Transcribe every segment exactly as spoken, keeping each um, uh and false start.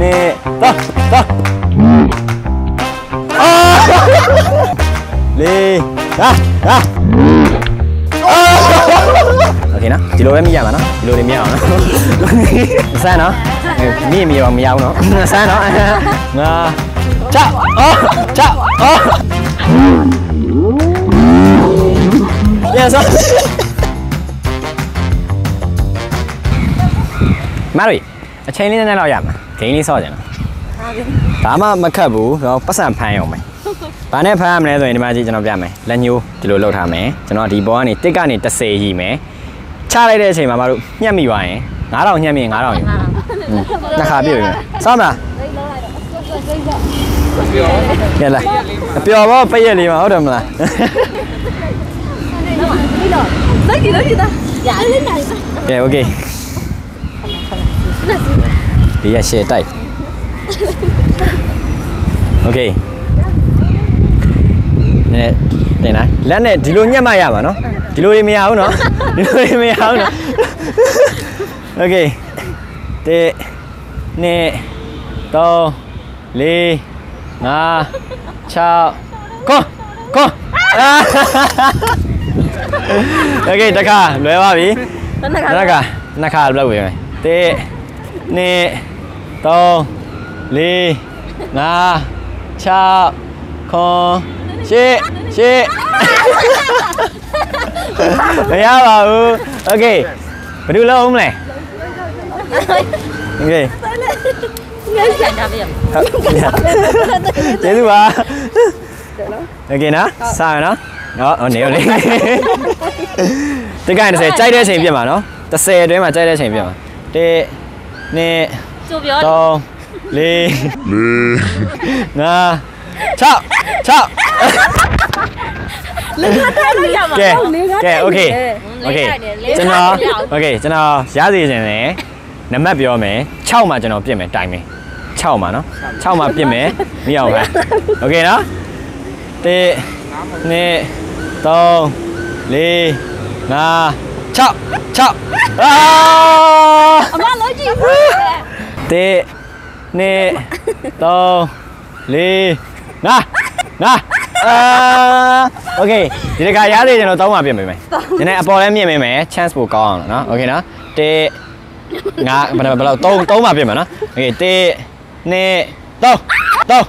nè to to đi ra ra ok nó chỉ lôi em mi mà nó chỉ lôi em mi nó sao nó mi mi vào mi vào nó sao nó ngà chào ô chào ô yes Mary a chain in nào vậy mà cái này sao vậy đó mà mà khởi bù rồi bắt sản phai không mày bạn này phai này rồi đi mà gì cho nó vậy mày là nhiều chỉ lôi lâu thảm mày cho nó đi bỏ này tất cả này tất xe gì mày cha lại đây xem mà mà nhắm mi vào ấy ngã đầu nhắm mi ngã đầu nó khá biểu sao mà nghe lại biểu bao bây giờ đi mà không được mà ok ok đi ra xe tay ok nè đây này lần này đi luôn nhá mày à mà nó đi luôn đi mày áo nó đi luôn đi mày áo nó ok tê nè to li na chào co co ok tất cả lôi vào đi tất cả tất cả lâu rồi tê nè to li na chào con chị chị thấy không ừ ok phải đưa lâu không này ok chế thứ ba ok nó sao rồi nó đó ở nếu đi cái này sẽ cháy đấy xem mà nó ta xe đấy mà cháy đấy xem mà tê nè to li na chào chào ok ok ok ok cho nó ok cho nó giá gì thế này nắm bắt biểu mày chào mà cho nó biết mày đại mày chào mà nó chào mà biết mày hiểu không ok đó tê nè to li na chào chào tê nè to li na na ok thì cái giá gì cho nó tốn mà biết mày mày cái này Apple em nhìn mày mày chance bù còn nó ok nó tê ngã bắt đầu bắt đầu tốn tốn mà biết mà nó ok tê nè to to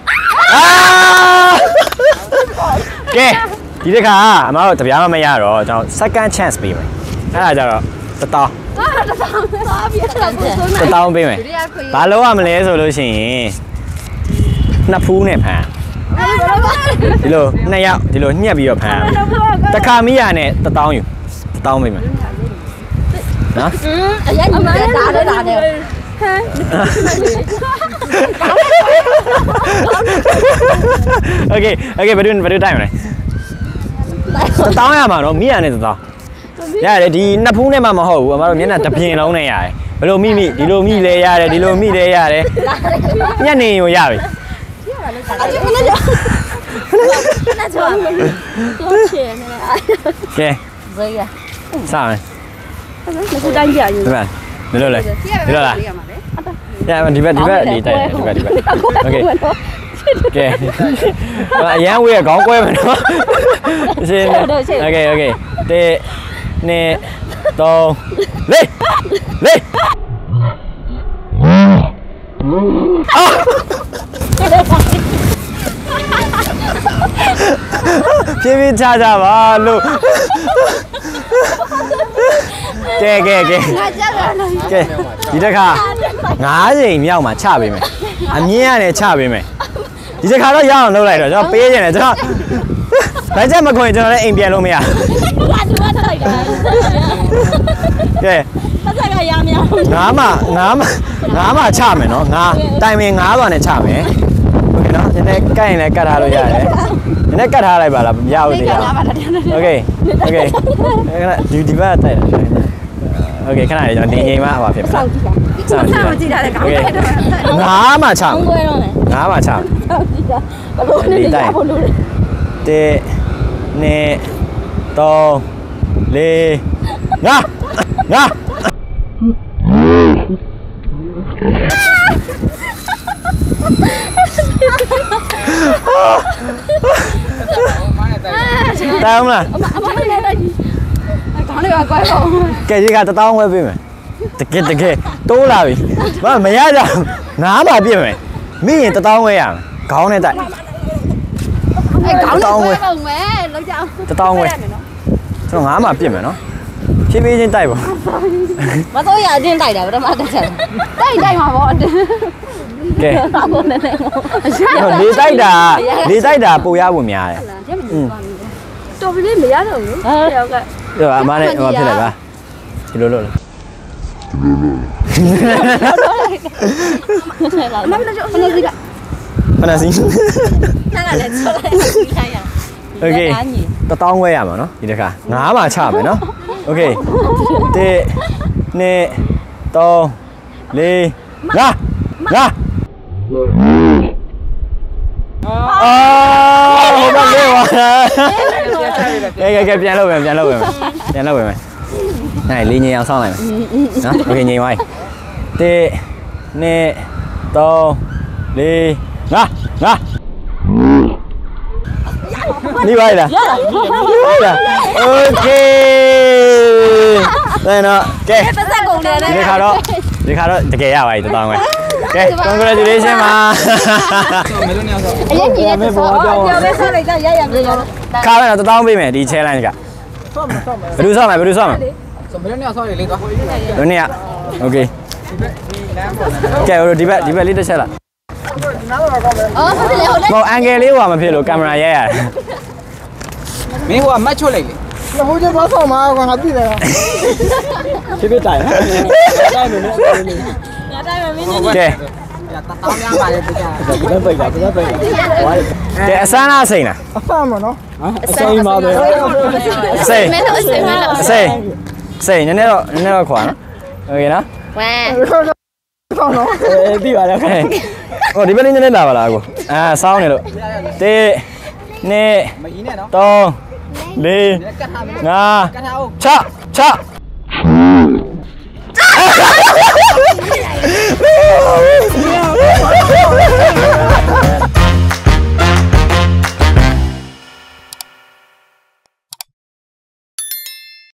ok thì cái cả mà tập giá mà mày rồi cho second chance biết mày cái này cho to to to biết mày bà lâu à mà lấy rồi luôn xí nó phú nè hả đi luôn này ạ đi luôn nhẹ bị ở hả ta khai mấy nhà này ta tao nhiều ta tao mình mà đó ok ok phải đưa phải đưa tay này ta tao nhà mà nó mấy nhà này ta tao nhà này đi nắp phú này mà mà hậu mà nó miếng là tập hiền lâu này à đi luôn mi mi đi luôn mi lấy ra đi luôn mi lấy ra đấy nhà này nhiều nhà vậy ok sao này đi đâu này đi đâu là dạ đi về đi về đi tay đi về đi về ok ok bạn dáng quê có quê mà nó xin ok ok tê nè to lên lênพี่พี่ชาจ้าบ้าลูกแกแกแกแกဒီတစ်ခါငါးချိန်မြောက်မှာချပေးမယ်အမြင့်ရတယ်ချပေးမယ်ဒီတစ်ခါတော့ရအောင်လုပ်လိုက်တော့ကျွန်တော်ပေးနေတယ်ကျွန်တော်ဒါကြက်မခွင်ကျွန်တော်လည်းအိမ်ပြန်လို့မရကဲပတ်သက်ကရမရငါးမှငါးမှငါးမှချမယ်နော်ငါတိုင်ပင်ငါးပါနဲ့ချမယ်โอเคနော်ဒီနေ့ကတ်ရင်လည်းကတ်ထားလို့ရတယ်ဒီနေ့ကတ်ထားလိုက်ပါလားမရဘူးတရားโอเคโอเคခဏဒီဒီဘက်တိုက်တယ်โอเคခဏလေးကျွန်တော်ဒီငိမ်မှာဟောဖြစ်ပါစောင့်ကြည့်တာစောင့်ကြည့်တာလည်းကောင်းတယ်ငါးမှချငါးမှချဒီတိုင်တေနေတော့လေငါငါတောင်းမလားအမအမလည်းလိုက်ခေါင်းလေးကကွဲပေါ့ကဲဒီကတောင်းဝဲပေးမယ်တကယ်တကယ်တိုးလာပြီမမရကြငါးပါပြည့်မယ်မိရင်တောင်းဝဲရမယ်ခေါင်းနဲ့တိုက်အဲခေါင်းလေးကွဲပုံမယ်လောက်ကြအောင်တောင်းဝဲကျွန်တော်ငါးပါပြည့်မယ်နော်ဖြည်းဖြည်းချင်းတိုက်ပါမတော့ရချင်းတိုက်တာဗမာတက်ချက်တိုက်တိုက်မှာပေါ့ကဲဘာလို့လဲလဲလေတိုက်တာလေတိုက်တာပိုရဖို့များတယ်တော်ပြီမရတော့ဘူးဟုတ်ကဲ့ဒီအမနဲ့ဟိုဖြစ်လိုက်ပါဒီလိုလို့အမမလို့ဖနေစီကဖနာစီနားကလည်းချောလိုက်ခိုင်းရโอเคတောင်းဝဲရမှာနော်ဒီတစ်ခါငါးပါချမယ်နော်โอเคတစ်နှစ်သုံးလေးငါငါအော်ဟုတ်ပါလေဝါကဲကဲကဲပြန်လုပ်မယ်ပြန်လုပ်မယ်ပြန်လုပ်မယ်နိုင်လေးငြိမ်အောင်ဆောင်းလိုက်မယ်နော်โอเคငြိမ်သွားပြီတစ်နှစ်သုံးလေးငါငါနေပါလားโอเคတဲ့နော်ကဲပတ်သက်ကုန်တယ်ဒီခါတော့ဒီခါတော့တကယ်ရပါပြီတောင်းဝဲကဲ congratulation ပါအရင်ကြီးတဲ့ဆောပြောပဲဆောလိုက်ကြရရမြေရောခါတော့တောင်းပေးမယ်ဒီ challenge ကဘယ်သူဆော့မယ်ဘယ်သူဆော့မယ်ဆိုမလို့နေဆောက်ရလေကွာတို့နေ့က okay ကဲဒီဘက်ဒီဘက်လေးတစ်ချက်လားအော်ဟုတ်တယ်ဟုတ်တယ်ဟိုအန်ဂယ်လေးဟိုမဖြစ်လို့ကင်မရာရိုက်ရတယ်မင်းဟိုကမတ်ချွတ်လိုက်လေဟိုကျတော့ဆောင်းမှာကွာငါပြည့်တယ်ဖြည်းဖြည်းတိုင်တိုင်နေနေငါတိုင်းမင်းနေကဲတာတောင်းများပါလေပြကြဒီကပိတ်တာဒီကပိတ်တာဝါးကဲအစမ်းလားအစိမ့်လားအဖမ်းမနော်အစိမ်းပါပဲအစိမ့်မင်းတို့အစင်မလားအစိမ့်အစိမ့်နည်းနည်းတော့နည်းနည်းတော့ခွာနော်โอเคနော်ဝမ်ဆောင်းနော်အေးပြီးပါလားဟိုဒီဘက်လေးနည်းနည်းလာပါလားကိုအာစောင်းနေလို့တစ်နှစ်မကြီးနဲ့နော်သုံးလေးကတ်ထားမယ်ငါကတ်ထားအောင်ချချ